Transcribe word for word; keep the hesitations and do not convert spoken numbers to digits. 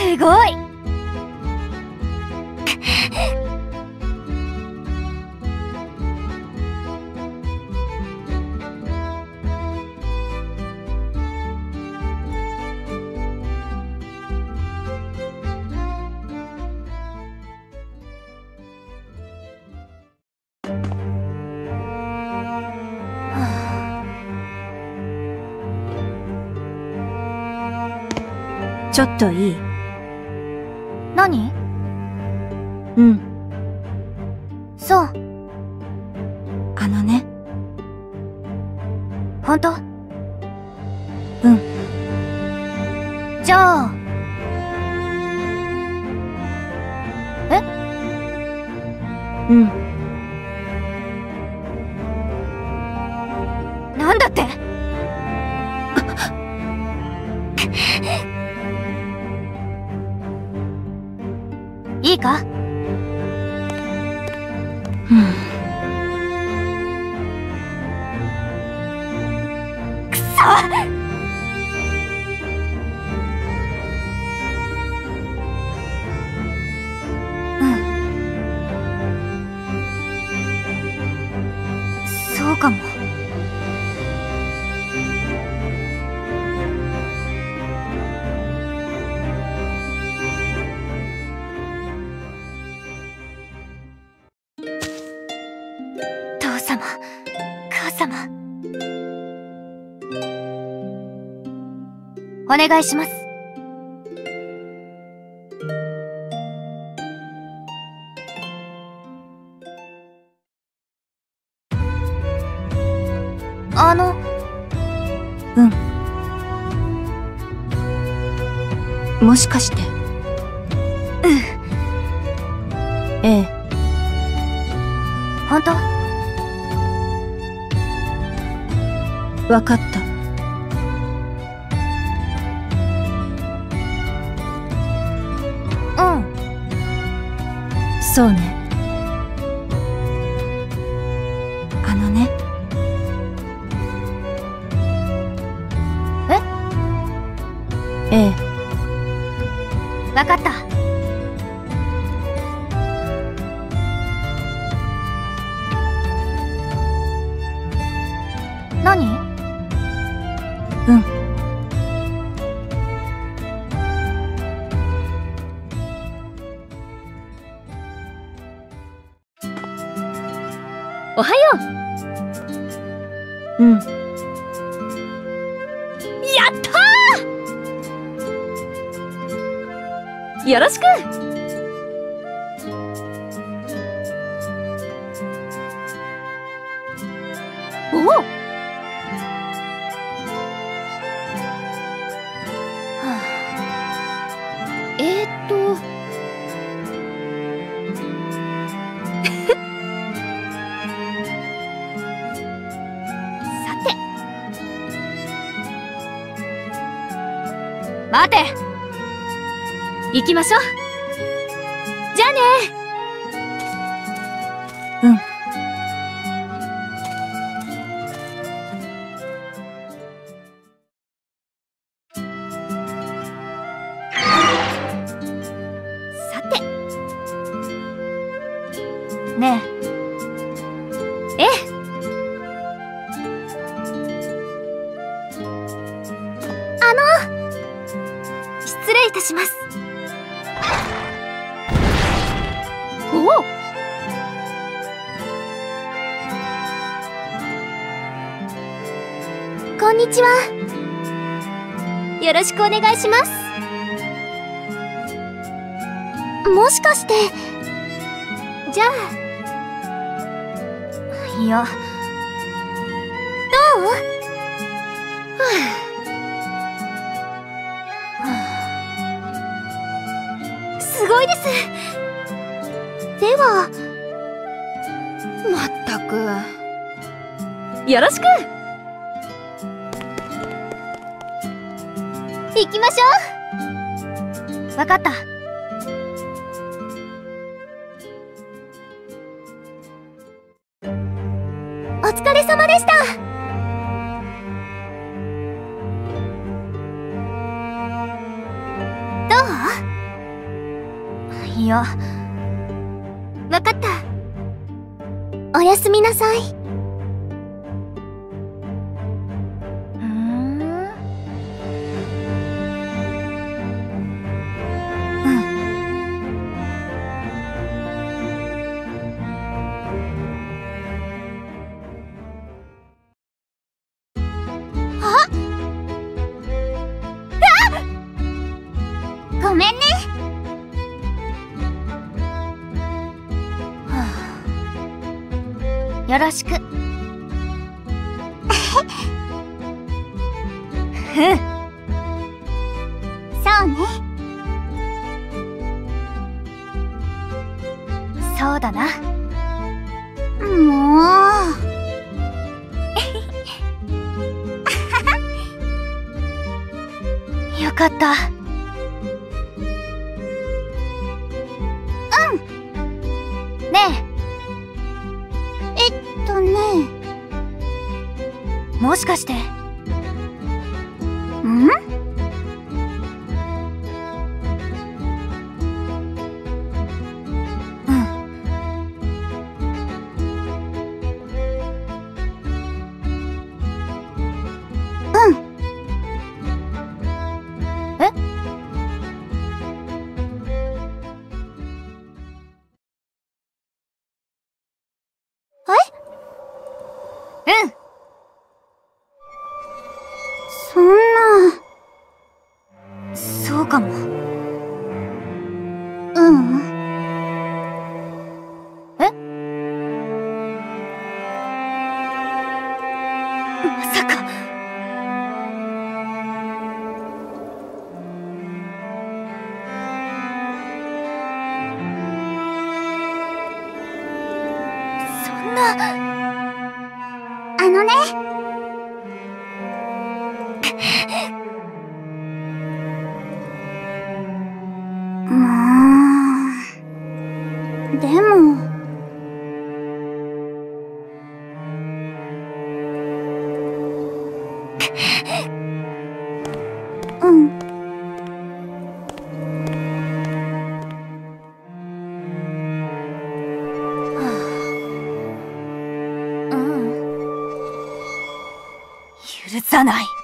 すごい。 ちょっといい？ 何？ うん。 そう。 あのね。 ほんと？ うん。 じゃあ。え？ うん。 なんだって？いいか？ うん。 くそ！うん。そうかも。父様、母様、お願いします。あの。 うん。もしかして。 うん。 ええ。 本当？ わかった。 うん。 そうね。あのね。 え？ ええ。 わかった。何？ うん。 おはよう。うん。 やったー！よろしく！おお！はあ、えーっとさて、待て！行きましょう。じゃあねー。うん。 さて。ねえ。ええ。あの、失礼いたします。おお！こんにちは。よろしくお願いします。もしかして、じゃあ。いや。どう？はあ、はあ、すごいです。では、まったく。よろしく！行きましょう！わかった。お疲れ様でした。どう？ よう。わかった。おやすみなさい。うーん。 うん。 あっ、ごめんね。はあ、よろしく。ふん。そうね。そうだな。もう。よかった。うん。ねえ。えっとね。もしかして。ん？ うん。 うん。え？え？うん。そんな。 そうかも。 ううん。え？まさか。そんな。あのね。もう。でも。うん。はあ、うん。 許さない。